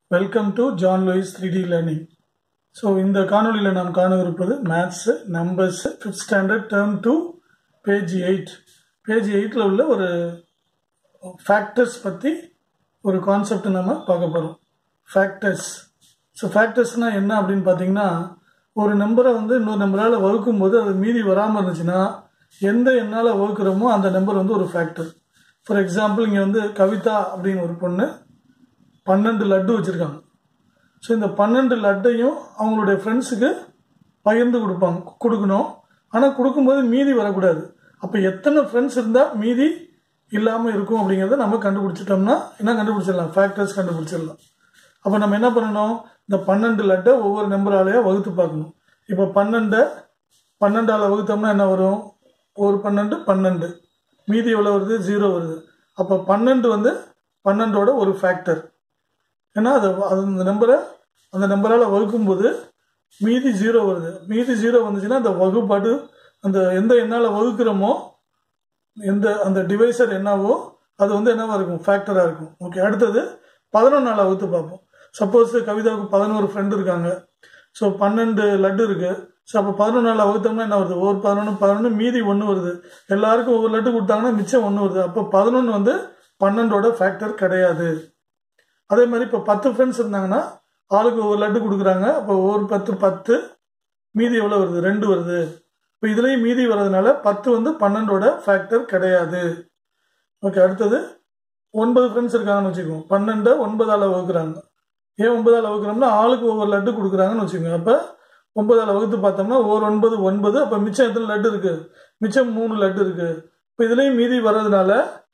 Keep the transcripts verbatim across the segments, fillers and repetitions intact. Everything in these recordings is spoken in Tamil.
Welcome to John Lewis three D Learning. So, இந்த காணொளியில் நாம் காண இருப்பது Maths, Numbers, fifth Standard, Term two, Page eight. Page eight உள்ள ஒரு Factors பற்றி ஒரு கான்செப்ட் நம்ம பார்க்க போகிறோம். Factors. So, Factorsனா என்ன அப்படின்னு பார்த்தீங்கன்னா, ஒரு நம்பரை வந்து இன்னொரு நம்பரால் வகுக்கும் போது அது மீதி வராமல் இருந்துச்சுன்னா எந்த எண்ணால் வகுக்கிறோமோ அந்த நம்பர் வந்து ஒரு ஃபேக்டர். ஃபார் எக்ஸாம்பிள் இங்கே வந்து கவிதா அப்படின்னு ஒரு பொண்ணு பன்னெண்டு லட்டு வச்சுருக்காங்க. ஸோ இந்த பன்னெண்டு லட்டையும் அவங்களுடைய ஃப்ரெண்ட்ஸுக்கு பகிர்ந்து கொடுப்பாங்க கொடுக்கணும். ஆனால் கொடுக்கும்போது மீதி வரக்கூடாது. அப்போ எத்தனை ஃப்ரெண்ட்ஸ் இருந்தால் மீதி இல்லாமல் இருக்கும் அப்படிங்கிறத நம்ம கண்டுபிடிச்சிட்டோம்னா என்ன கண்டுபிடிச்சிடலாம், ஃபேக்டர்ஸ் கண்டுபிடிச்சிடலாம். அப்போ நம்ம என்ன பண்ணணும், இந்த பன்னெண்டு லட்டை ஒவ்வொரு நம்பராலேயே வகுத்து பார்க்கணும். இப்போ பன்னெண்டை பன்னெண்டால் வகுத்தோம்னா என்ன வரும், ஒரு பன்னெண்டு பன்னெண்டு, மீதி எவ்வளோ வருது, ஜீரோ வருது. அப்போ பன்னெண்டு வந்து பன்னெண்டோட ஒரு ஃபேக்டர். ஏன்னா அது அந்த நம்பரை அந்த நம்பரால் வகுக்கும்போது மீதி ஜீரோ வருது. மீதி ஜீரோ வந்துச்சுன்னா அந்த வகுப்பாடு அந்த எந்த எண்ணால் வகுக்கிறோமோ எந்த அந்த டிவைசர் என்னவோ அது வந்து என்னவா இருக்கும், ஃபேக்டராக இருக்கும். ஓகே, அடுத்தது பதினொன்றால் வகுத்து பார்ப்போம். சப்போஸ் கவிதாவுக்கு பதினோரு ஃப்ரெண்டு இருக்காங்க. ஸோ பன்னெண்டு லட்டு இருக்குது. ஸோ அப்போ பதினொன்றால் வகுத்தோம்னா என்ன வருது, ஒரு பதினொன்று பதினொன்று மீதி ஒன்று வருது. எல்லாருக்கும் ஒவ்வொரு லட்டு கொடுத்தாங்கன்னா மிச்சம் ஒன்று வருது. அப்போ பதினொன்று வந்து பன்னெண்டோட ஃபேக்டர் கிடையாது. அதே மாதிரி இப்போ பத்து ஃப்ரெண்ட்ஸ் இருந்தாங்கன்னா ஆளுக்கு ஒரு லட்டு கொடுக்குறாங்க. அப்போ ஒரு பத்து பத்து, மீதி எவ்வளோ வருது, ரெண்டு வருது. இப்போ இதுலேயும் மீதி வர்றதுனால பத்து வந்து பன்னெண்டோட ஃபேக்டர் கிடையாது. ஓகே, அடுத்தது ஒன்பது ஃப்ரெண்ட்ஸ் இருக்காங்கன்னு வச்சுக்கோங்க. பன்னெண்டை ஒன்பதால் வகுக்கிறாங்க. ஏன் ஒன்பதால் வகுக்கிறோம்னா ஆளுக்கு ஒவ்வொரு லட்டு கொடுக்குறாங்கன்னு வச்சுக்கோங்க. அப்போ ஒன்பதால் வகுத்து பார்த்தோம்னா ஒரு ஒன்பது ஒன்பது. அப்போ மிச்சம் எத்தனை லட்டு இருக்குது, மிச்சம் மூணு லட்டு இருக்குது. இப்போ இதுலேயும் மீதி வர்றதுனால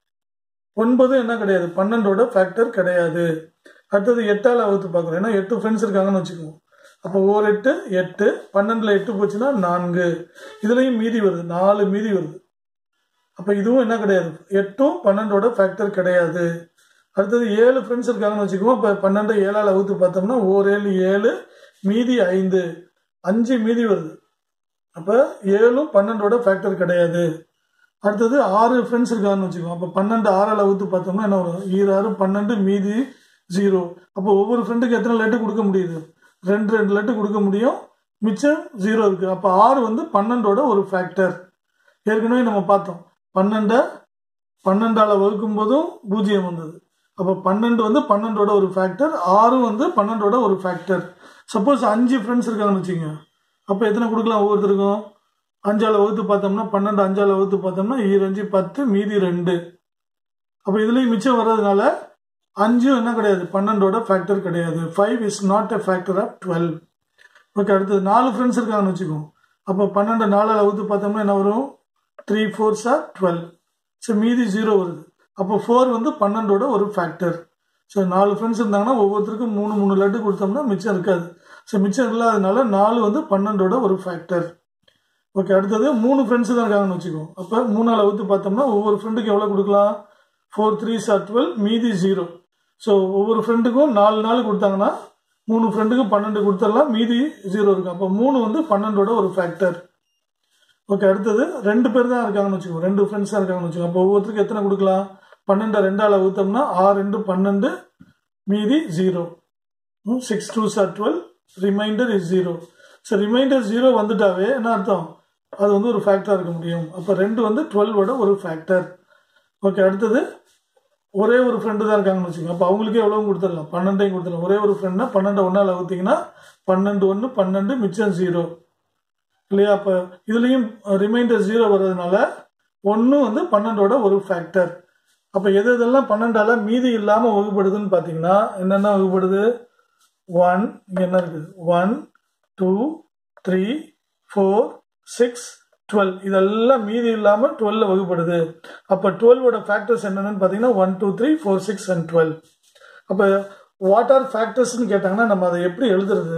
ஒன்பது என்ன கிடையாது, பன்னெண்டோட ஃபேக்டர் கிடையாது. அடுத்தது எட்டால் வகுத்து பார்க்குறோம். ஏன்னா எட்டு ஃப்ரெண்ட்ஸ் இருக்காங்கன்னு வச்சுக்கோங்க. அப்போ ஒரு எட்டு எட்டு, பன்னெண்டில் எட்டு போச்சுன்னா நான்கு. இதுலேயும் மீதி வருது, நாலு மீதி வருது. அப்போ இதுவும் என்ன கிடையாது, எட்டும் பன்னெண்டோட ஃபேக்டர் கிடையாது. அடுத்தது ஏழு ஃப்ரெண்ட்ஸ் இருக்காங்கன்னு வச்சுக்கோங்க. இப்போ பன்னெண்டு ஏழால் வகுத்து பார்த்தோம்னா ஒரு ஏழு ஏழு, மீதி ஐந்து, அஞ்சு மீதி வருது. அப்போ ஏழும் பன்னெண்டோட ஃபேக்டர் கிடையாது. அடுத்தது ஆறு ஃப்ரெண்ட்ஸ் இருக்காங்கன்னு வச்சுக்கோங்க. அப்போ பன்னெண்டு ஆறால் வகுத்து பார்த்தோம்னா என்ன வரும், ஈராறு பன்னெண்டு, மீதி ஜீரோ. அப்போ ஒவ்வொரு ஃப்ரெண்டுக்கு எத்தனை லட்டு கொடுக்க முடியுது, ரெண்டு ரெண்டு லட்டு கொடுக்க முடியும், மிச்சம் ஜீரோ இருக்குது. அப்போ ஆறு வந்து பன்னெண்டோட ஒரு ஃபேக்டர். ஏற்கனவே நம்ம பார்த்தோம், பன்னெண்டை பன்னெண்டால் வகுக்கும் போதும் பூஜ்ஜியம் வந்தது. அப்போ பன்னெண்டு வந்து பன்னெண்டோட ஒரு ஃபேக்டர், ஆறு வந்து பன்னெண்டோட ஒரு ஃபேக்டர். சப்போஸ் அஞ்சு ஃப்ரெண்ட்ஸ் இருக்காங்கன்னு வச்சுக்கோங்க. அப்போ எத்தனை கொடுக்கலாம் ஒவ்வொருத்தருக்கும், அஞ்சால் வகுத்து பார்த்தோம்னா பன்னெண்டு அஞ்சால் வகுத்து பார்த்தோம்னா ஈரஞ்சு பத்து, மீதி ரெண்டு. அப்போ இதுலேயும் மிச்சம் வர்றதுனால அஞ்சும் என்ன கிடையாது, பன்னெண்டோட ஃபேக்டர் கிடையாது. Five is not a factor of twelve. Okay, அடுத்தது நாலு ஃப்ரெண்ட்ஸ் இருக்காங்கன்னு வச்சுக்கோங்க. அப்போ பன்னெண்டு நாலால் வகுத்து பார்த்தோம்னா என்ன வரும், three fours are twelve. So மீதி ஜீரோ வருது. அப்போ ஃபோர் வந்து பன்னெண்டோட ஒரு ஃபேக்டர். ஸோ நாலு ஃப்ரெண்ட்ஸ் இருந்தாங்கன்னா ஒவ்வொருத்தருக்கும் மூணு மூணு லட்டு கொடுத்தோம்னா மிச்சம் இருக்காது. ஸோ மிச்சம் இல்லாததுனால நாலு வந்து பன்னெண்டோட ஒரு ஃபேக்டர். ஓகே, அடுத்தது மூணு ஃப்ரெண்ட்ஸு தான் இருக்காங்கன்னு வச்சுக்கோங்க. அப்போ மூணால் வகுத்து பார்த்தோம்னா ஒவ்வொரு ஃப்ரெண்டுக்கு எவ்வளோ கொடுக்கலாம், ஃபோர் த்ரீ சார் டுவெல், மீதி ஜீரோ. ஸோ ஒவ்வொரு ஃப்ரெண்டுக்கும் நாலு நாள் கொடுத்தாங்கன்னா மூணு ஃப்ரெண்டுக்கும் பன்னெண்டு கொடுத்துடலாம், மீதி ஜீரோ இருக்கும். அப்போ மூணு வந்து பன்னெண்டோட ஒரு ஃபேக்டர். ஓகே, அடுத்தது ரெண்டு பேர் தான் இருக்காங்கன்னு வச்சுக்கோங்க, ரெண்டு ஃப்ரெண்ட்ஸ் தான் இருக்காங்கன்னு வச்சுக்கோங்க. அப்போ ஒவ்வொருத்தருக்கு எத்தனை கொடுக்கலாம், பன்னெண்டை ரெண்டால் வகுத்தோம்னா ஆறு ரெண்டு பன்னெண்டு, மீதி ஜீரோ. சிக்ஸ் டூ சார் twelve, remainder is zero. So remainder zero வந்துட்டாவே என்ன அர்த்தம், அது வந்து ஒரு ஃபேக்டராக இருக்க முடியும். அப்போ ரெண்டு வந்து டுவெல்வோட ஒரு ஃபேக்டர். ஓகே, அடுத்தது ஒரே ஒரு ஃப்ரெண்டு தான் இருக்காங்கன்னு வச்சுக்கோங்க. அப்போ அவங்களுக்கே எவ்வளோ கொடுத்துடலாம், பன்னெண்டையும் கொடுத்துடலாம். ஒரே ஒரு ஃப்ரெண்ட்னா பன்னெண்டு ஒன்றால் வகுத்தீங்கன்னா பன்னெண்டு ஒன்று பன்னெண்டு, மிச்சம் ஜீரோ இல்லையா. அப்போ இதுலேயும் ரிமைண்டர் ஜீரோ வர்றதுனால ஒன்று வந்து பன்னெண்டோட ஒரு ஃபேக்டர். அப்போ எது எதெல்லாம் பன்னெண்டால் மீதி இல்லாமல் வகுப்படுதுன்னு பார்த்தீங்கன்னா என்னென்ன வகுப்படுது, ஒன், இங்கே என்ன இருக்குது, one two three four six twelve, இதெல்லாம் மீதி இல்லாமல் டுவெல்ல வகுப்படுது. அப்போ டுவெல்வோட ஃபேக்டர்ஸ் என்னென்னு பார்த்தீங்கன்னா one two three four six and twelve. அப்போ வாட் ஆர் ஃபேக்டர்ஸ்ன்னு கேட்டாங்கன்னா நம்ம அதை எப்படி எழுதுறது.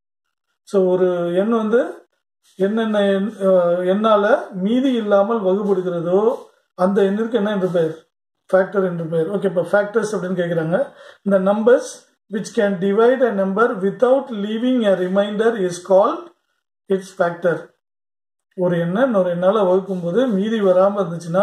ஸோ ஒரு எண் வந்து என்னென்ன எண் எண்ணால் மீதி இல்லாமல் வகுப்படுகிறதோ அந்த எண்ணிற்கு என்ன என்று பெயர், ஃபேக்டர் என்று பெயர். ஓகே, இப்போ ஃபேக்டர்ஸ் அப்படின்னு கேட்குறாங்க. இந்த numbers which can divide a number without leaving a remainder is called its factor. ஒரு எண்ணை இன்னொரு எண்ணால் வகுக்கும்போது மீதி வராமல் இருந்துச்சுன்னா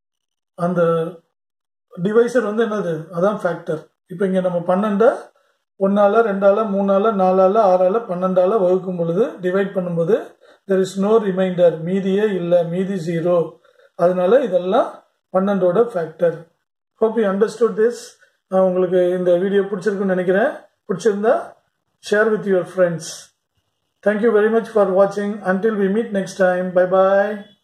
அந்த டிவைசர் வந்து என்னது, அதான் ஃபேக்டர். இப்போ இங்கே நம்ம பன்னெண்டை ஒன்றால் ரெண்டால் மூணால் நாலால் ஆறால் பன்னெண்டால் வகுக்கும் பொழுது டிவைட் பண்ணும்போது தெர் இஸ் நோ ரிமைண்டர், மீதியே இல்லை, மீதி ஜீரோ. அதனால இதெல்லாம் பன்னெண்டோட factor. Hope you understood this. உங்களுக்கு இந்த வீடியோ பிடிச்சிருக்குன்னு நினைக்கிறேன். பிடிச்சிருந்தா share with your friends. Thank you very much for watching. Until we meet next time. Bye bye.